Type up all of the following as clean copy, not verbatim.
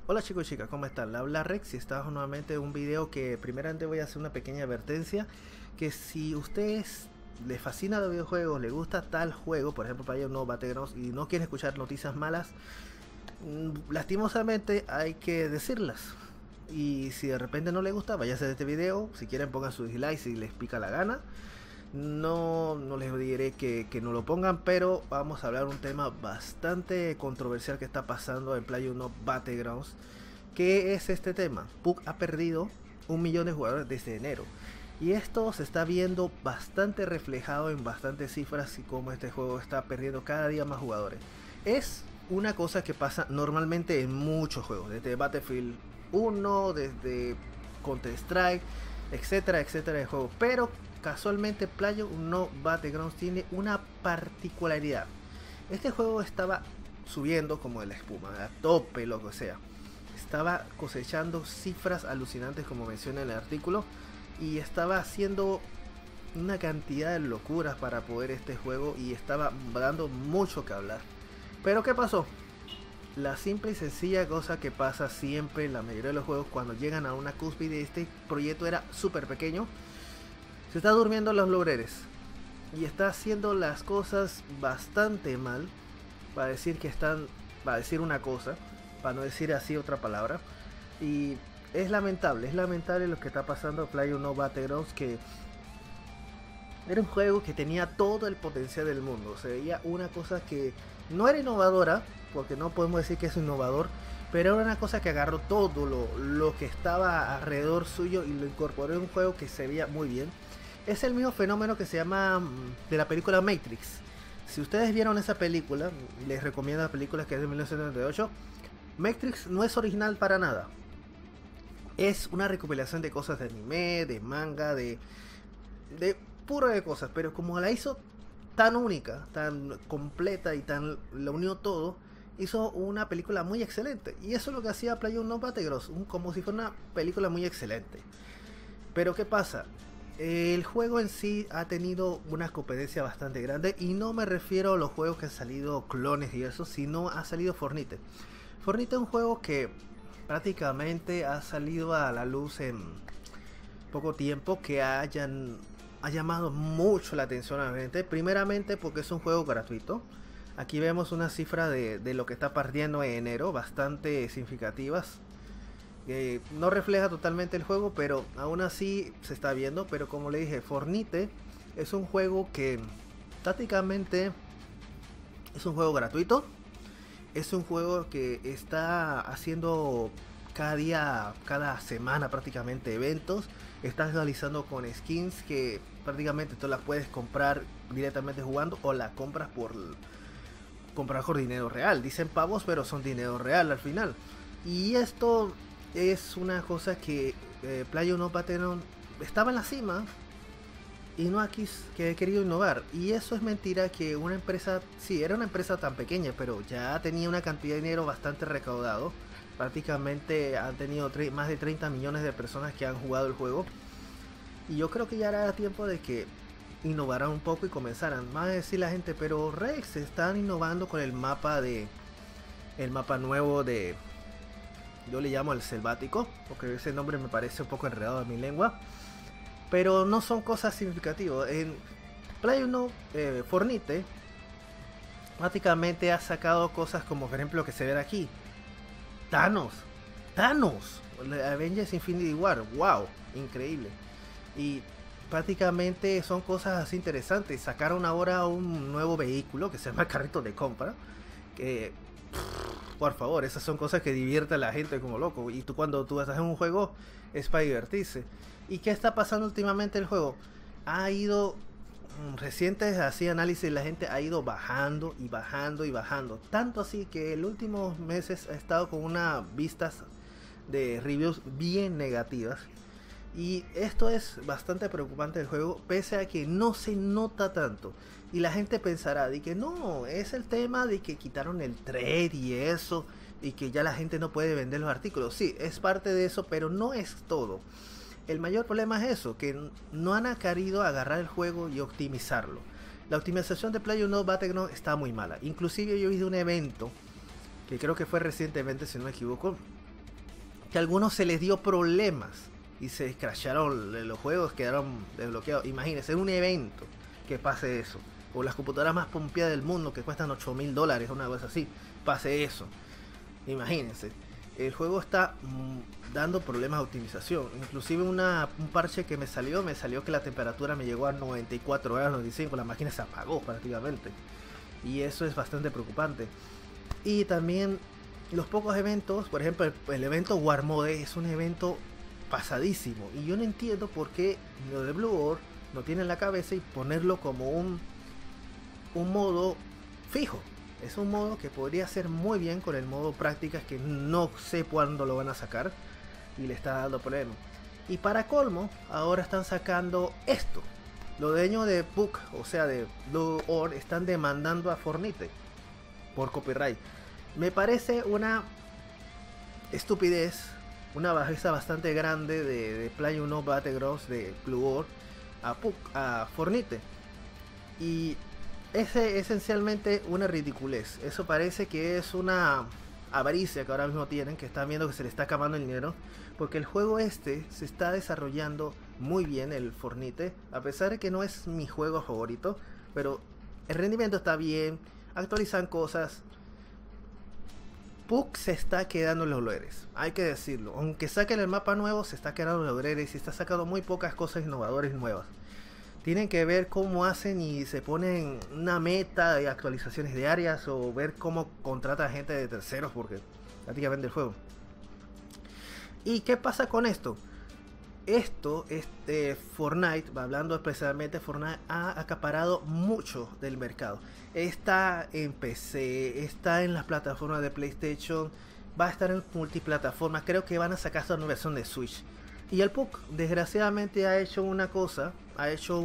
Hola chicos y chicas, ¿cómo están? Le habla Rex y estamos nuevamente en un video que primeramente voy a hacer una pequeña advertencia que si ustedes les fascina los videojuegos, les gusta tal juego, por ejemplo para ellos no Battlegrounds y no quieren escuchar noticias malas, lastimosamente hay que decirlas. Y si de repente no les gusta, váyanse de este video, si quieren pongan sus dislikes si les pica la gana. No les diré que no lo pongan, pero vamos a hablar un tema bastante controversial que está pasando en PlayerUnknown's Battlegrounds. ¿Qué es este tema? PUBG ha perdido 1 millón de jugadores desde enero. Y esto se está viendo bastante reflejado en bastantes cifras y cómo este juego está perdiendo cada día más jugadores. Es una cosa que pasa normalmente en muchos juegos, desde Battlefield 1, desde Counter Strike, etcétera, etcétera de juegos. Pero casualmente PlayerUnknown's Battlegrounds tiene una particularidad. Este juego estaba subiendo como de la espuma, a tope, lo que sea. Estaba cosechando cifras alucinantes como menciona en el artículo. Y estaba haciendo una cantidad de locuras para poder este juego. Y estaba dando mucho que hablar. Pero ¿qué pasó? La simple y sencilla cosa que pasa siempre en la mayoría de los juegos cuando llegan a una cúspide. Este proyecto era súper pequeño. Se está durmiendo los laureles y está haciendo las cosas bastante mal, para decir que están, para decir una cosa, para no decir así otra palabra. Y es lamentable lo que está pasando a PlayerUnknown's Battlegrounds, que era un juego que tenía todo el potencial del mundo. Se veía una cosa que no era innovadora, porque no podemos decir que es innovador, pero era una cosa que agarró todo lo que estaba alrededor suyo y lo incorporó en un juego que se veía muy bien. Es el mismo fenómeno que se llama de la película Matrix. Si ustedes vieron esa película, les recomiendo la película que es de 1998. Matrix no es original para nada. Es una recopilación de cosas de anime, de manga, de puro de cosas. Pero como la hizo tan única, tan completa y tan lo unió todo, hizo una película muy excelente. Y eso es lo que hacía PlayerUnknown's Battlegrounds, como si fuera una película muy excelente. Pero ¿qué pasa? El juego en sí ha tenido una competencia bastante grande y no me refiero a los juegos que han salido clones y eso, sino ha salido Fortnite. Fortnite es un juego que prácticamente ha salido a la luz en poco tiempo, que ha llamado mucho la atención a la gente. Primeramente porque es un juego gratuito. Aquí vemos una cifra de lo que está perdiendo en enero, bastante significativas. No refleja totalmente el juego, pero aún así se está viendo. Pero como le dije, Fortnite es un juego que prácticamente es un juego gratuito. Es un juego que está haciendo cada día, cada semana prácticamente eventos. Estás realizando con skins que prácticamente tú las puedes comprar directamente jugando, o la compras por comprar por dinero real. Dicen pavos, pero son dinero real al final. Y esto es una cosa que PlayerUnknown's Battlegrounds estaba en la cima y no aquí que he querido innovar. Y eso es mentira, que una empresa, sí, era una empresa tan pequeña, pero ya tenía una cantidad de dinero bastante recaudado. Prácticamente han tenido más de 30 millones de personas que han jugado el juego. Y yo creo que ya era tiempo de que innovaran un poco y comenzaran. Más a decir la gente, pero Rex, están innovando con el mapa nuevo de... Yo le llamo el selvático, porque ese nombre me parece un poco enredado en mi lengua. Pero no son cosas significativas. En PlayerUnknown's Fortnite prácticamente ha sacado cosas como, por ejemplo, que se ve aquí. Thanos, Avengers Infinity War, wow, increíble. Y prácticamente son cosas así interesantes. Sacaron ahora un nuevo vehículo que se llama carrito de compra, que por favor, esas son cosas que divierten a la gente como loco. Y cuando tú estás en un juego es para divertirse. ¿Y qué está pasando últimamente el juego? Ha ido, recientes así análisis, la gente ha ido bajando y bajando y bajando. Tanto así que en los últimos meses ha estado con unas vistas de reviews bien negativas. Y esto es bastante preocupante del juego, pese a que no se nota tanto. Y la gente pensará de que no, es el tema de que quitaron el trade y eso, y que ya la gente no puede vender los artículos. Sí, es parte de eso, pero no es todo. El mayor problema es eso, que no han querido agarrar el juego y optimizarlo. La optimización de PlayerUnknown's Battlegrounds está muy mala. Inclusive yo vi de un evento, que creo que fue recientemente si no me equivoco, que a algunos se les dio problemas y se crasharon los juegos, quedaron desbloqueados. Imagínense, en un evento que pase eso, o las computadoras más pompeadas del mundo que cuestan $8.000, una cosa así, pase eso. Imagínense, el juego está dando problemas de optimización. Inclusive un parche que me salió que la temperatura me llegó a 94 grados, 95, la máquina se apagó prácticamente. Y eso es bastante preocupante. Y también los pocos eventos, por ejemplo el evento War Mode es un evento pasadísimo. Y yo no entiendo por qué lo de Blue Orb no tiene en la cabeza y ponerlo como un modo fijo. Es un modo que podría ser muy bien con el modo prácticas, que no sé cuándo lo van a sacar y le está dando problemas. Y para colmo, ahora están sacando esto. Los dueños de PUC, o sea de Blue Orb, están demandando a Fortnite por copyright. Me parece una estupidez, una bajeza bastante grande de PlayerUnknown's Battlegrounds de Blue Orb a Fortnite. Y es esencialmente una ridiculez. Eso parece que es una avaricia que ahora mismo tienen, que están viendo que se le está acabando el dinero, porque el juego se está desarrollando muy bien, el Fortnite, a pesar de que no es mi juego favorito, pero el rendimiento está bien, actualizan cosas. PUC se está quedando en los laureles, hay que decirlo. Aunque saquen el mapa nuevo, se está quedando en los laureles y está sacando muy pocas cosas innovadoras y nuevas. Tienen que ver cómo hacen y se ponen una meta de actualizaciones diarias, o ver cómo contrata gente de terceros, porque prácticamente el juego. ¿Y qué pasa con esto? Fortnite, hablando especialmente, Fortnite ha acaparado mucho del mercado. Está en PC, está en las plataformas de PlayStation, va a estar en multiplataformas. Creo que van a sacar esta nueva versión de Switch. Y el PUC desgraciadamente ha hecho una cosa, ha hecho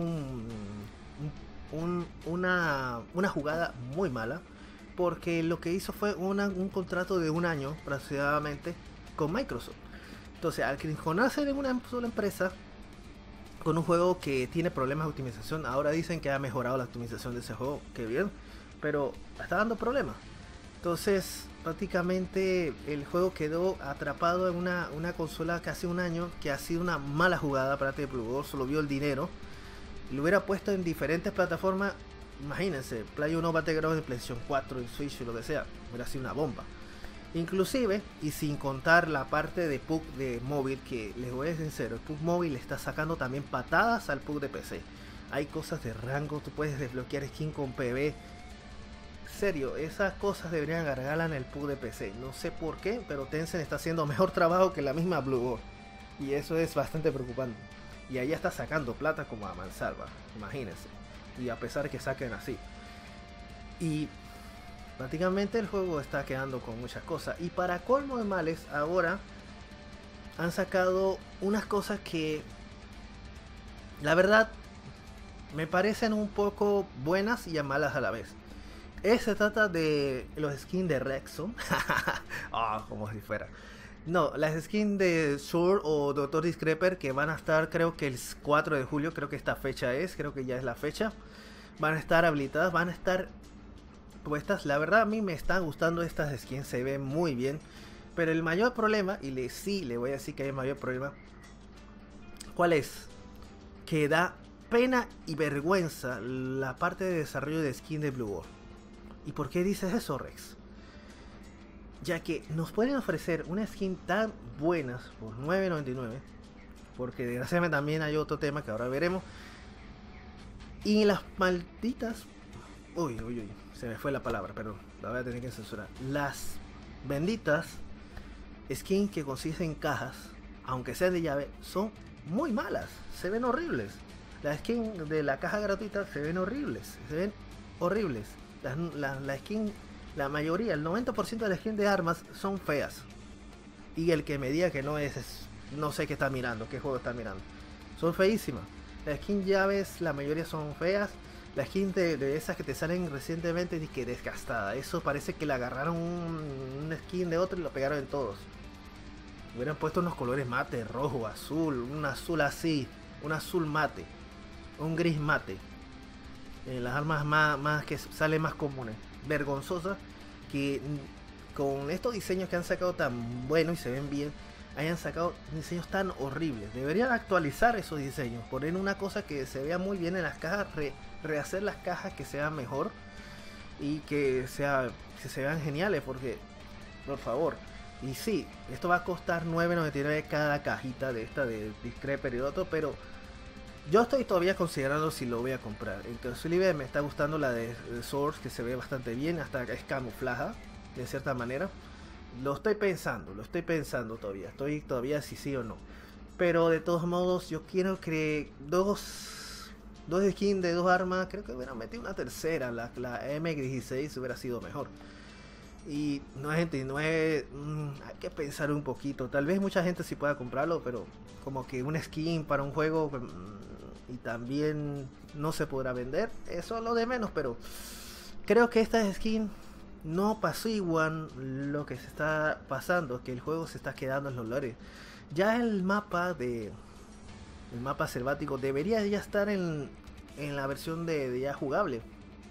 una jugada muy mala, porque lo que hizo fue un contrato de un año aproximadamente con Microsoft. Entonces, al crinjonarse en una sola empresa con un juego que tiene problemas de optimización, ahora dicen que ha mejorado la optimización de ese juego, que bien, pero está dando problemas. Entonces, prácticamente el juego quedó atrapado en una consola casi un año, que ha sido una mala jugada para este Blue Orb. Solo vio el dinero, lo hubiera puesto en diferentes plataformas. Imagínense, PlayerUnknown's Battlegrounds en PlayStation 4, en Switch o lo que sea, hubiera sido una bomba. Inclusive, y sin contar la parte de PUC de móvil, que les voy a ser sincero, el PUC móvil está sacando también patadas al PUC de PC. Hay cosas de rango, tú puedes desbloquear skin con PB. Serio, esas cosas deberían agregarla en el PUC de PC. No sé por qué, pero Tencent está haciendo mejor trabajo que la misma Blue Orb, y eso es bastante preocupante. Y ahí está sacando plata como a mansalva, imagínense. Y a pesar de que saquen así. Y prácticamente el juego está quedando con muchas cosas. Y para colmo de males, ahora han sacado unas cosas que la verdad me parecen un poco buenas y malas a la vez. Se trata de los skins de Rexon. Como si fuera. No, las skins de Sword o Dr. Discreper, que van a estar, creo que el 4 de julio, creo que esta fecha creo que ya es la fecha. Van a estar habilitadas, van a estar puestas. La verdad, a mí me están gustando estas skins, se ven muy bien. Pero el mayor problema, y sí le voy a decir que hay un mayor problema, ¿cuál es? Que da pena y vergüenza la parte de desarrollo de skin de Blue Orb. ¿Y por qué dices eso, Rex? Ya que nos pueden ofrecer una skin tan buenas por $9.99, porque desgraciadamente también hay otro tema que ahora veremos. Y las malditas... Uy, se me fue la palabra, perdón, la voy a tener que censurar. Las benditas skins que consigues en cajas, aunque sean de llave, son muy malas, se ven horribles. Las skins de la caja gratuita se ven horribles, La skin, la mayoría, el 90% de las skins de armas son feas. Y el que me diga que no no sé qué está mirando, qué juego está mirando. Son feísimas. Las skins llaves, la mayoría son feas. La skin de esas que te salen recientemente, que desgastada. Eso parece que le agarraron un skin de otro y lo pegaron en todos. Hubieran puesto unos colores mate, rojo, azul, un azul así, un azul mate, un gris mate. Las armas más que salen más comunes. Vergonzosas, que con estos diseños que han sacado tan buenos y se ven bien, hayan sacado diseños tan horribles. Deberían actualizar esos diseños, poner una cosa que se vea muy bien en las cajas, rehacer las cajas que sean mejor y que se vean geniales, porque por favor. Y sí, esto va a costar $9.99 cada cajita de esta de Discret Peridotto, pero yo estoy todavía considerando si lo voy a comprar. Inclusive me está gustando la de Source, que se ve bastante bien, hasta es camuflaje de cierta manera. Lo estoy pensando todavía. Estoy todavía si sí o no. Pero de todos modos, yo quiero que dos skins de dos armas. Creo que hubiera metido una tercera. La M16 hubiera sido mejor. Y no, gente, no es. Hay que pensar un poquito. Tal vez mucha gente sí pueda comprarlo, pero como que un skin para un juego y también no se podrá vender. Eso es lo de menos, pero creo que esta skin no pasó igual lo que se está pasando, que el juego se está quedando en los lores. Ya el mapa selvático debería ya estar en la versión de ya jugable.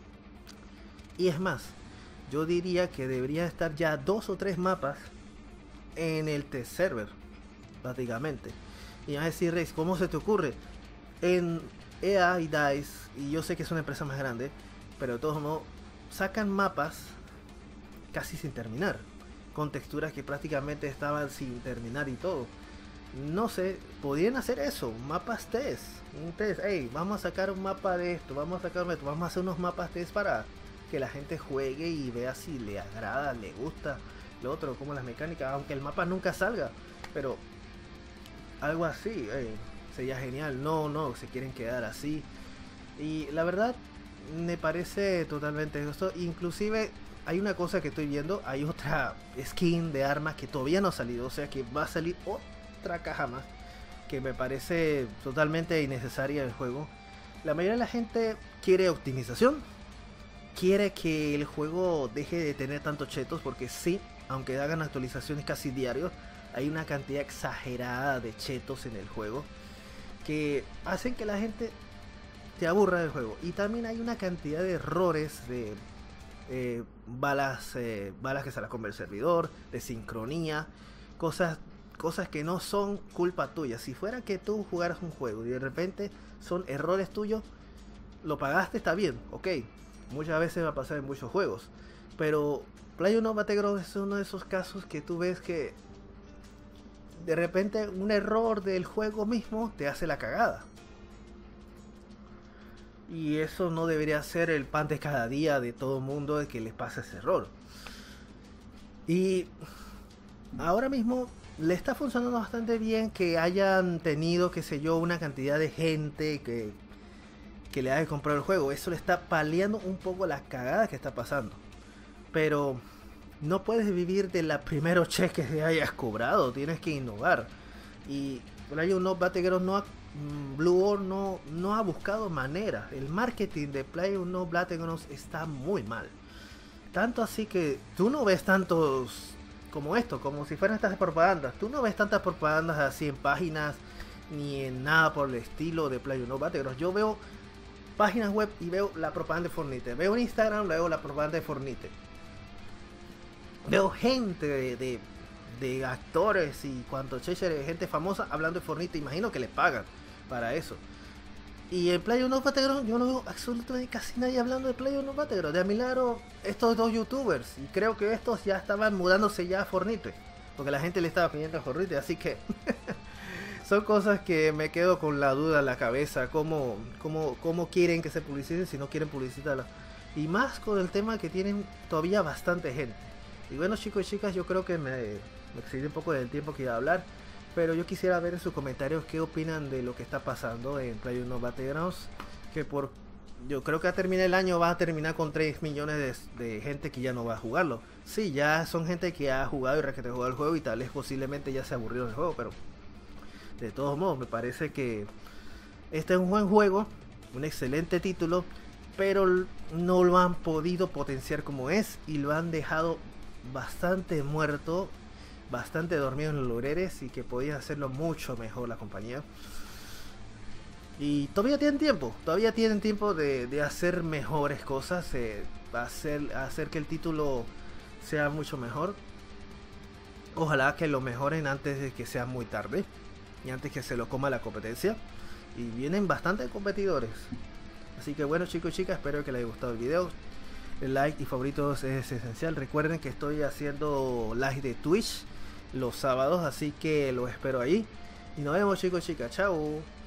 Y es más, yo diría que debería estar ya 2 o 3 mapas en el test server, prácticamente. Y vas a decir, Rex, ¿cómo se te ocurre? En EA y DICE, y yo sé que es una empresa más grande, pero de todos modos sacan mapas casi sin terminar, con texturas que prácticamente estaban sin terminar y todo. No sé, podrían hacer eso, mapas test, un test, hey, vamos a sacar un mapa de esto, vamos a hacer unos mapas test para que la gente juegue y vea si le agrada, le gusta, lo otro, como las mecánicas, aunque el mapa nunca salga, pero algo así, sería genial. No, se quieren quedar así, y la verdad me parece totalmente justo. Inclusive hay una cosa que estoy viendo, hay otra skin de armas que todavía no ha salido, o sea que va a salir otra caja más, que me parece totalmente innecesaria el juego. La mayoría de la gente quiere optimización, quiere que el juego deje de tener tantos chetos, porque sí, aunque hagan actualizaciones casi diarios, hay una cantidad exagerada de chetos en el juego que hacen que la gente te aburra del juego. Y también hay una cantidad de errores de balas que se las come el servidor, de sincronía, cosas que no son culpa tuya. Si fuera que tú jugaras un juego y de repente son errores tuyos, lo pagaste, está bien, ok. Muchas veces va a pasar en muchos juegos, pero PlayerUnknown's Battlegrounds es uno de esos casos que tú ves que de repente un error del juego mismo te hace la cagada. Y eso no debería ser el pan de cada día de todo mundo, de que les pase ese error. Y ahora mismo le está funcionando bastante bien que hayan tenido, qué sé yo, una cantidad de gente que le haya comprado el juego. Eso le está paliando un poco la cagada que está pasando. Pero no puedes vivir de la primero cheque que hayas cobrado, tienes que innovar. Y PlayerUnknown's Battlegrounds Blue Orb no ha buscado manera. El marketing de PlayerUnknown's Battlegrounds está muy mal. Tanto así que tú no ves tantos como esto, como si fueran estas propagandas. Tú no ves tantas propagandas así en páginas ni en nada por el estilo de PlayerUnknown's Battlegrounds. Yo veo páginas web y veo la propaganda de Fortnite. Veo en Instagram, veo la propaganda de Fortnite. Veo gente de actores y cuanto chéchere, gente famosa hablando de Fortnite. Imagino que les pagan para eso. Y en PlayerUnknown's Battlegrounds yo no veo absolutamente casi nadie hablando de PlayerUnknown's Battlegrounds. De a mi lado, estos dos youtubers. Y creo que estos ya estaban mudándose ya a Fortnite, porque la gente le estaba pidiendo a Fortnite. Así que son cosas que me quedo con la duda en la cabeza. ¿Cómo quieren que se publicite si no quieren publicitarla? Y más con el tema que tienen todavía bastante gente. Y bueno, chicos y chicas, yo creo que me excedí un poco del tiempo que iba a hablar, pero yo quisiera ver en sus comentarios qué opinan de lo que está pasando en PlayerUnknown's Battlegrounds, que yo creo que a terminar el año va a terminar con 3 millones de gente que ya no va a jugarlo. Sí, ya son gente que ha jugado y requete jugado el juego y tal vez posiblemente ya se aburrió del juego, pero de todos modos me parece que este es un buen juego, un excelente título, pero no lo han podido potenciar como es y lo han dejado bastante muerto, bastante dormido en los laureles, y que podían hacerlo mucho mejor la compañía. Y todavía tienen tiempo de hacer mejores cosas, hacer que el título sea mucho mejor. Ojalá que lo mejoren antes de que sea muy tarde y antes que se lo coma la competencia. Y vienen bastantes competidores. Así que bueno, chicos y chicas, espero que les haya gustado el video. El like y favoritos es esencial. Recuerden que estoy haciendo live de Twitch los sábados, así que los espero ahí. Y nos vemos, chicos y chicas. Chao.